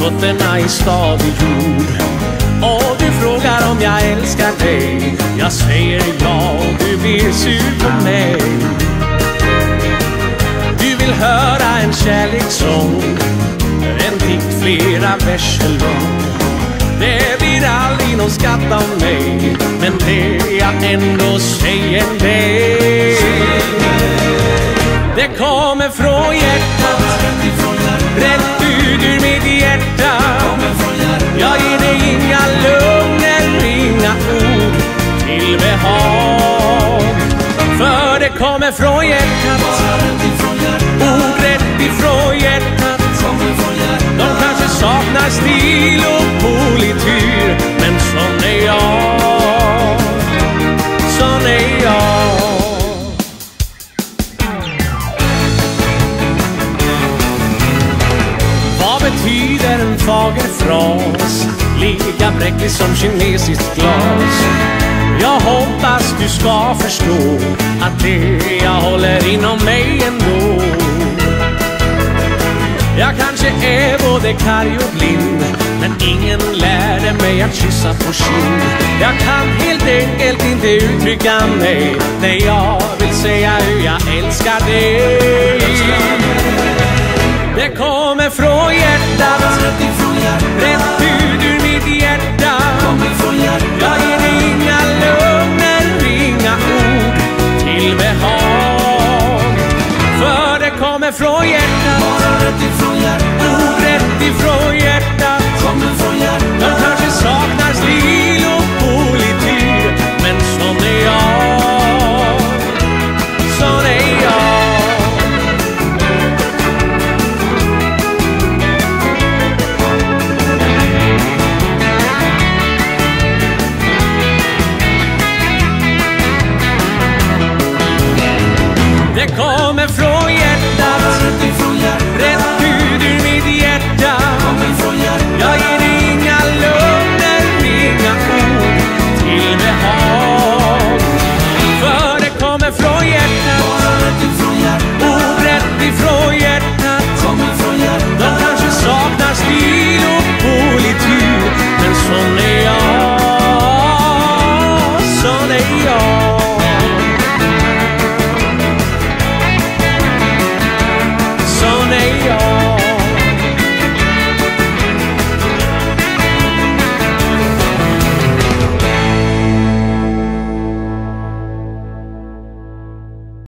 fötterna i stadig jord. Och du frågar om jag älskar dig. Jag säger ja, du blir sur på mig. Du vill höra en kärlekssång, en dikt flera verser lång. Det blir aldrig någon skatt av mig, men det jag ändå säger dig, det kommer från hjärtat, rätt ut ur mitt hjärta. Jag ger dig inga lögner, inga ord till behag. För det kommer från hjärtat, ord rätt ifrån hjärtat. De kanske saknar stil och polityr, men sån är jag, sån är jag. Vad betyder en fager fras, lika bräcklig som kinesiskt glas? Jag hoppas du ska förstå att det jag håller inom mig ändå. Jag kanske är både karg och blind, men ingen lärde mig att kyssa på kind. Jag kan helt enkelt inte uttrycka mig när jag vill säga hur jag älskar dig. Det kommer från hjärtat,